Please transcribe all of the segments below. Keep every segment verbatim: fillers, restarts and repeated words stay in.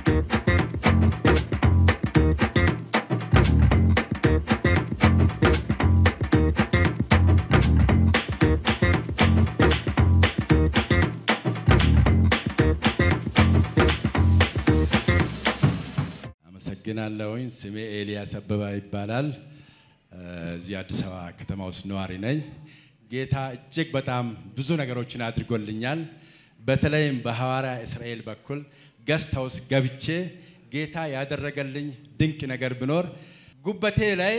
አመሰግናለሁኝ ስሜ ኤልያስ አበባ ይባላል እዚህ አዲስ አበባ ከተማ ውስጥ ነዋሪ ነኝ ጌታ እጅግ በጣም ብዙ ነገሮችን አድርጎልኛል በተለይም በሐዋርያ እስራኤል በኩል ገስት ሃውስ ገብቼ ጌታ ያደረገልኝ ድንቅ ነገር ቢኖር ጉበቴ ላይ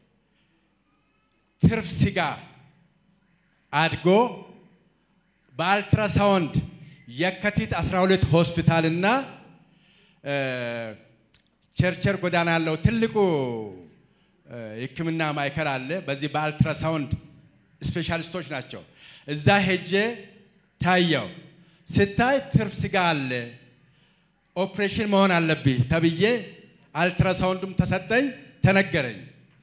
ትርፍ ስጋ አድጎ በአልትራሳውንድ የካቲት አስራ ሁለት ሆስፒታልና ቸርቸር ጎዳና ያለው ትልቁ የሕክምና ማዕከል አለ በዚህ በአልትራሳውንድ ስፔሻሊስቶች ናቸው እዛ ሄጄ ታየው ስታይ ትርፍ ስጋ አለ ኦፕሬሽን መሆን አለብኝ ተብዬ አልትራሳውንድም ተሰጠኝ ተነገረኝ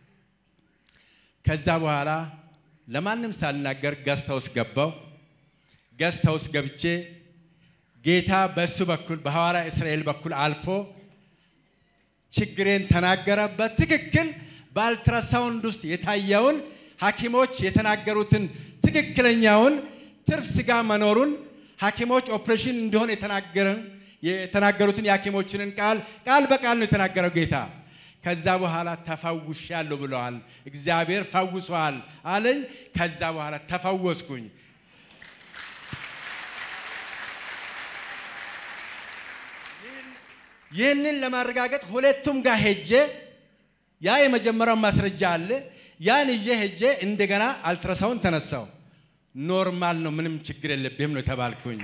ከዛ በኋላ ለማንም ሳልናገር ገስት ሃውስ ገባው ገስት ሃውስ ገብቼ ጌታ በሱ በኩል በሐዋርያ እስራኤል በኩል አልፎ ችግሬን ተናገረበት ትክክል በአልትራሳውንድ ውስጥ የታየውን ሐኪሞች የተናገሩትን ትክክለኛውን ትርፍ ስጋ መኖሩን ሐኪሞች ኦፕሬሽን እንዲሆን የተናገረን የተናገሩትን ያኪሞችንን ቃል ቃል በቃል ነው የተናገረው ጌታ ከዛ በኋላ ተፈውሻለሁ ብለዋል እግዚአብሔር ፈውሷል አለኝ ከዛ በኋላ ተፈወስኩኝ ይህንን ለማረጋገጥ ሁለቱም ጋር ሄጄ ያ የመጀመሪያው ማስረጃ አለ ያን ይዤ ሄጄ እንደገና አልትራሳውንድ ተነሳው ኖርማል ነው ምንም ችግር የለብህም ነው ተባልኩኝ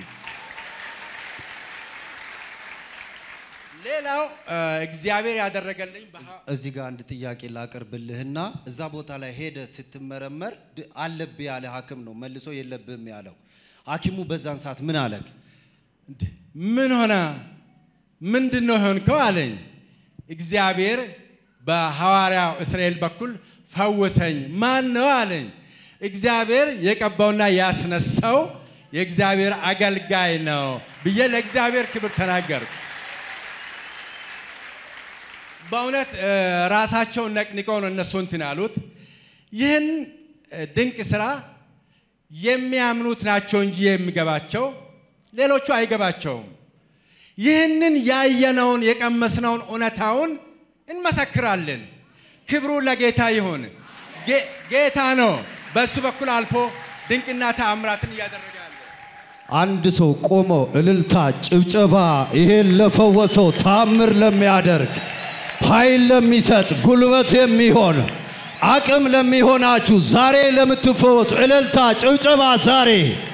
ሌላው እግዚአብሔር ያደረገልኝ እዚህ ጋር አንድ ጥያቄ ላቀርብልህና እዛ ቦታ ላይ ሄደ ስትመረመር አለብህ ያለ ሐኪም ነው መልሶ የለብህም ያለው ሐኪሙ በዛን ሰዓት ምን አለክ ምን ሆነ ምንድነው ሆንከው አለኝ እግዚአብሔር በሐዋርያው እስራኤል በኩል ፈወሰኝ ማን ነው አለኝ እግዚአብሔር የቀባውና ያስነሳው የእግዚአብሔር አገልጋይ ነው ብዬ ለእግዚአብሔር ክብር ተናገርኩ በእውነት ራሳቸው ነቅንቀው ነው እነሱ እንትን ያሉት ይህን ድንቅ ስራ የሚያምኑት ናቸው እንጂ የሚገባቸው ሌሎቹ አይገባቸውም ይህንን ያየነውን የቀመስነውን ኡነታውን እንመሰክራለን ክብሩ ለጌታ ይሁን ጌታ ነው በሱ በኩል አልፎ ድንቅና ተአምራትን ያደርጋል አንድ ሰው ቆሞ እልልታ ጭብጨባ ይሄን ለፈወሰው ተአምር ለሚያደርግ ኃይል ለሚሰጥ ጉልበት የሚሆን አቅም ለሚሆናችሁ ዛሬ ለምትፈወሱ እልልታ ጭብጨባ ዛሬ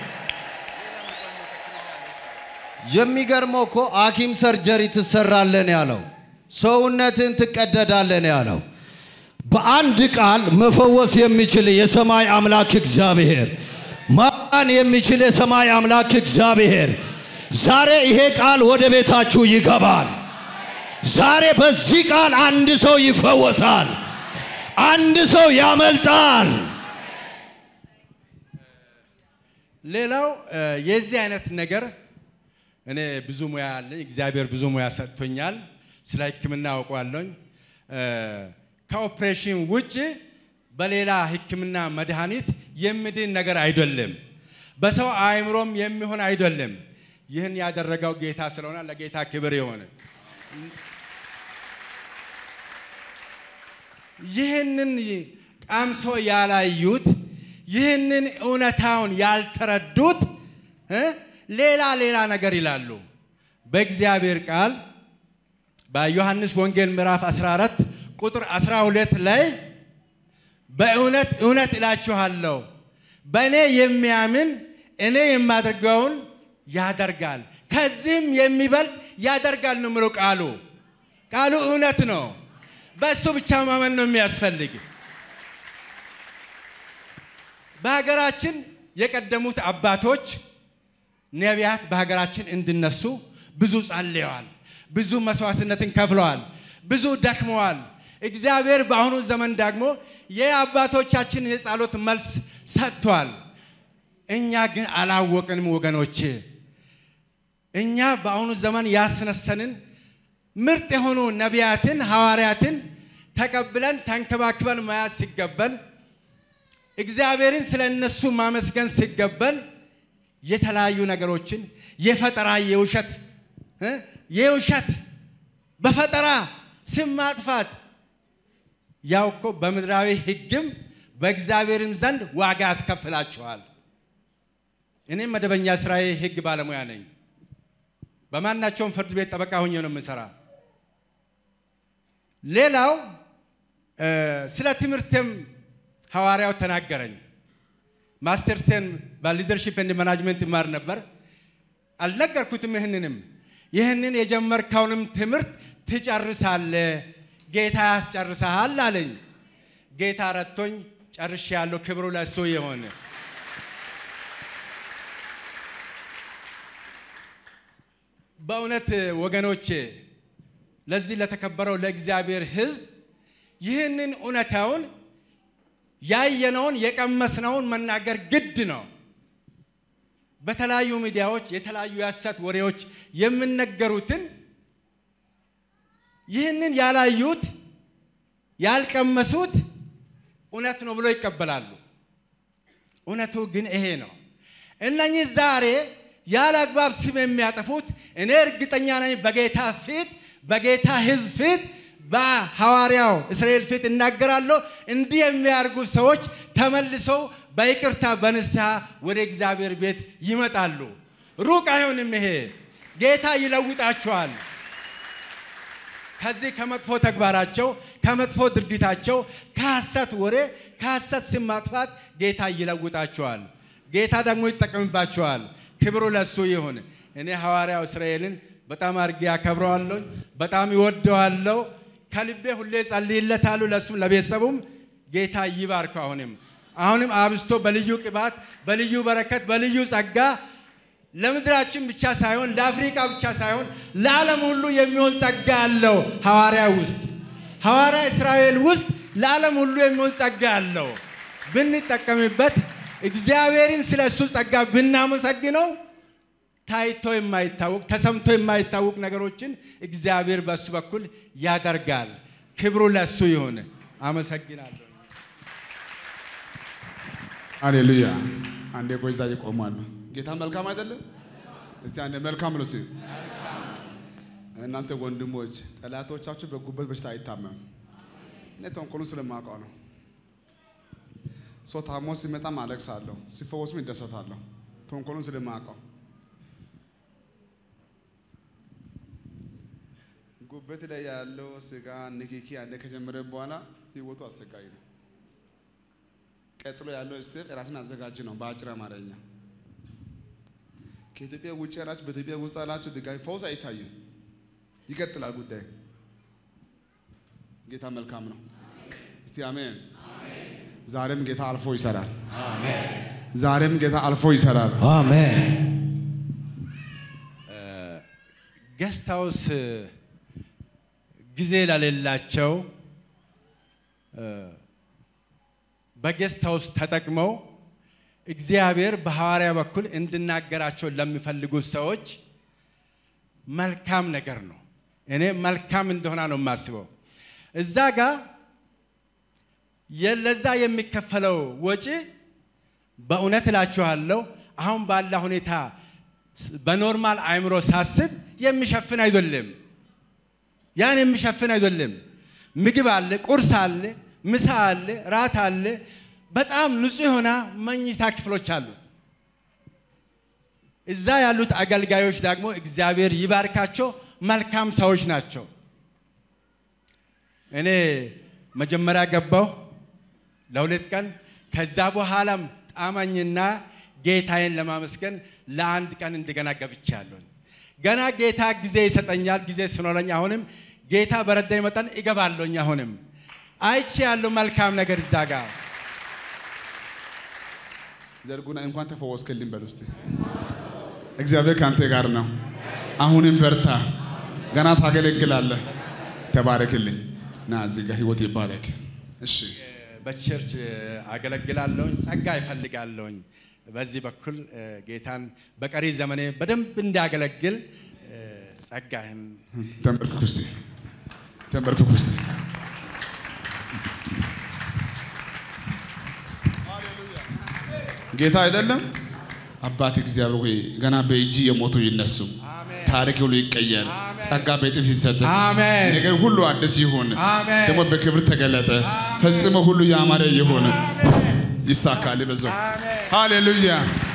የሚገርመው እኮ ሐኪም ሰርጀሪ ትሰራለህ ያለው ሰውነትን ትቀደዳለህ ያለው በአንድ ቃል መፈወስ የሚችል የሰማይ አምላክ እግዚአብሔር ማን የሚችል የሰማይ አምላክ እግዚአብሔር ዛሬ ይሄ ቃል ወደ ቤታችሁ ይገባል ዛሬ በዚህ ቃል አንድ ሰው ይፈወሳል አንድ ሰው ያመልጣል ሌላው የዚህ አይነት ነገር እኔ ብዙ ሙያ አለኝ እግዚአብሔር ብዙ ሙያ ሰጥቶኛል ስለ ሕክምና አውቀዋለሁ ከኦፕሬሽን ውጪ በሌላ ሕክምና መድኃኒት የሚድን ነገር አይደለም በሰው አእምሮም የሚሆን አይደለም ይህን ያደረገው ጌታ ስለሆነ ለጌታ ክብር ይሁን ይህንን ቃምሶ ያላዩት ይህንን ኡነታውን ያልተረዱት ሌላ ሌላ ነገር ይላሉ በእግዚአብሔር ቃል በዮሐንስ ወንጌል ምዕራፍ አስራ አራት ቁጥር አስራ ሁለት ላይ በእውነት እውነት እላችኋለሁ በእኔ የሚያምን እኔ የማደርገውን ያደርጋል ከዚህም የሚበልጥ ያደርጋል ነው ምሮ ቃሉ ቃሉ እውነት ነው በሱ ብቻ ማመን ነው የሚያስፈልግ በሀገራችን የቀደሙት አባቶች ነቢያት በሀገራችን እንድነሱ ብዙ ጸልየዋል ብዙ መስዋዕትነትን ከፍለዋል ብዙ ደክመዋል እግዚአብሔር በአሁኑ ዘመን ደግሞ የአባቶቻችን የጸሎት መልስ ሰጥቷል እኛ ግን አላወቅንም ወገኖቼ እኛ በአሁኑ ዘመን ያስነሰንን ምርጥ የሆኑ ነቢያትን ሐዋርያትን ተቀብለን ተንከባክበን ማያስ ሲገበን እግዚአብሔርን ስለነሱ ማመስገን ሲገበን የተለያዩ ነገሮችን የፈጠራ የውሸት የውሸት በፈጠራ ስም ማጥፋት ያው እኮ በምድራዊ ሕግም በእግዚአብሔርም ዘንድ ዋጋ ያስከፍላቸዋል እኔ መደበኛ ስራዬ ሕግ ባለሙያ ነኝ በማናቸውም ፍርድ ቤት ጠበቃ ሆኜ ነው የምሰራ ሌላው ስለ ትምህርትም ሐዋርያው ተናገረኝ ማስተርሴን በሊደርሺፕ ኤንድ ማኔጅመንት ማር ነበር አልነገርኩትም ይሄንንም ይሄንን የጀመርከውንም ትምህርት ትጨርሳለህ ጌታ ያስጨርሳል አለኝ ጌታ ረድቶኝ ጨርሻለሁ ክብሩ ለሱ ይሁን በእውነት ወገኖቼ ለዚህ ለተከበረው ለእግዚአብሔር ሕዝብ ይህንን ኡነታውን ያየነውን የቀመስነውን መናገር ግድ ነው በተለያዩ ሚዲያዎች የተለያዩ ያሰት ወሬዎች የምንነገሩትን ይህንን ያላዩት ያልቀመሱት ኡነት ነው ብሎ ይቀበላሉ ኡነቱ ግን ይሄ ነው እነኚህ ዛሬ ያላግባብ ስም የሚያጠፉት እኔ እርግጠኛ ነኝ በጌታ ፊት በጌታ ሕዝብ ፊት በሐዋርያው እስራኤል ፊት እናገራለሁ እንዲህ የሚያርጉ ሰዎች ተመልሰው በይቅርታ በንስሐ ወደ እግዚአብሔር ቤት ይመጣሉ ሩቅ አይሆንም ይሄ ጌታ ይለውጣቸዋል ከዚህ ከመጥፎ ተግባራቸው ከመጥፎ ድርጊታቸው ከሐሰት ወሬ ከሐሰት ስም ማጥፋት ጌታ ይለውጣቸዋል ጌታ ደግሞ ይጠቀምባቸዋል ክብሩ ለሱ ይሁን እኔ ሐዋርያው እስራኤልን በጣም አርጌ ያከብረዋለሁ በጣም ይወደዋለሁ ከልቤ ሁሌ ጸልይለታለሁ ለሱም ለቤተሰቡም ጌታ ይባርክ አሁንም አሁንም አብስቶ በልዩ ቅባት በልዩ በረከት በልዩ ጸጋ ለምድራችን ብቻ ሳይሆን ለአፍሪካ ብቻ ሳይሆን ለዓለም ሁሉ የሚሆን ጸጋ አለው ሐዋርያ ውስጥ ሐዋርያ እስራኤል ውስጥ ለዓለም ሁሉ የሚሆን ጸጋ አለው ብንጠቀምበት እግዚአብሔርን ስለሱ ጸጋ ብናመሰግነው ታይቶ የማይታወቅ ተሰምቶ የማይታወቅ ነገሮችን እግዚአብሔር በሱ በኩል ያደርጋል ክብሩ ለሱ ይሁን አመሰግናለሁ ሃሌሉያ አንዴ ቆይዛ ይቆማሉ ጌታ መልካም አይደለም እስቲ አንዴ መልካም ነው ሲል እናንተ ወንድሞች ጠላቶቻችሁ በጉበት በሽታ አይታመም ነተንኮሉ ስለማውቀው ነው ሶታሞ ሲመጣ ማለቅሳለሁ ሲፈወስም ይደሰታለሁ ተንኮሉን ስለማውቀው ጉበት ላይ ያለው ስጋ ንኪኪ ያለ ከጀመረ በኋላ ህይወቱ አስቸጋሪ ነው ቀጥሎ ያለው ስቴፕ ራስን አዘጋጅ ነው በአጭር አማርኛ ከኢትዮጵያ ውጭ ያላችሁ በኢትዮጵያ ውስጥ ያላችሁ ድጋይ ፈውስ አይታይም ይቀጥላል ጉዳይ ጌታ መልካም ነው እስቲ አሜን አሜን ዛሬም ጌታ አልፎ ይሰራል አሜን ዛሬም ጌታ አልፎ ይሰራል አሜን ገስታውስ ጊዜ ለሌላቸው በገስታውስ ተጠቅመው እግዚአብሔር በሐዋርያ በኩል እንድናገራቸው ለሚፈልጉ ሰዎች መልካም ነገር ነው እኔ መልካም እንደሆነ ነው ማስበው እዛ ጋር የለዛ የሚከፈለው ወጪ በእውነት እላችኋለሁ አሁን ባላ ሁኔታ በኖርማል አይምሮ ሳስብ የሚሸፍን አይደለም ያን የሚሸፍን አይደለም ምግብ አለ ቁርስ አለ ምሳ አለ ራት አለ በጣም ንጹህ ሆና መኝታ ክፍሎች አሉ እዛ ያሉት አገልጋዮች ደግሞ እግዚአብሔር ይባርካቸው መልካም ሰዎች ናቸው እኔ መጀመሪያ ገባው ለሁለት ቀን ከዛ በኋላም ጣማኝና ጌታዬን ለማመስገን ለአንድ ቀን እንደገና ገብቻለሁ ገና ጌታ ጊዜ ይሰጠኛል ጊዜ ስኖረኝ አሁንም ጌታ በረዳይ መጠን ይገባለሁኝ አሁንም አይቼ ያለው መልካም ነገር ይዛጋ ዘርጉና እንኳን ተፈወስከልኝ በሉስቲ እግዚአብሔር ካንተ ጋር ነው አሁንም በርታ ገና ታገለግላለህ ተባረክልኝ ና እዚህ ጋር ህይወት ይባረክ እሺ በቸርች አገለግላለሁ ጸጋ ይፈልጋለሁ በዚህ በኩል ጌታን በቀሪ ዘመኔ በደንብ እንዳገለግል ጸጋህን ተንበርክኩ እስቲ ተንበርክኩ እስቲ ጌታ አይደለም አባት እግዚአብሔር ሆይ ገና በእጅ የሞቱ ይነሱ ታሪክ ሁሉ ይቀየር ጸጋ በጥፍ ይሰጥ አሜን ነገር ሁሉ አዲስ ይሁን ደግሞ በክብር ተገለጠ ፈጽሞ ሁሉ ያማረ ይሁን ይሳካል በዛው ሃሌሉያ